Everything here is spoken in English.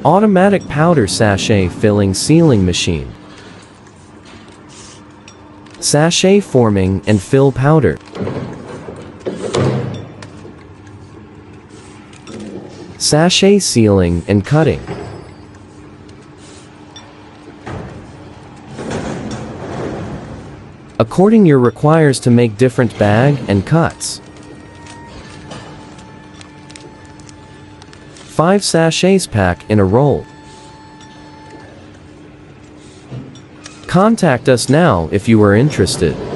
Automatic powder sachet filling sealing machine. Sachet forming and fill powder. Sachet sealing and cutting. According your requires to make different bag and cuts. 5 sachets pack in a roll. Contact us now if you are interested.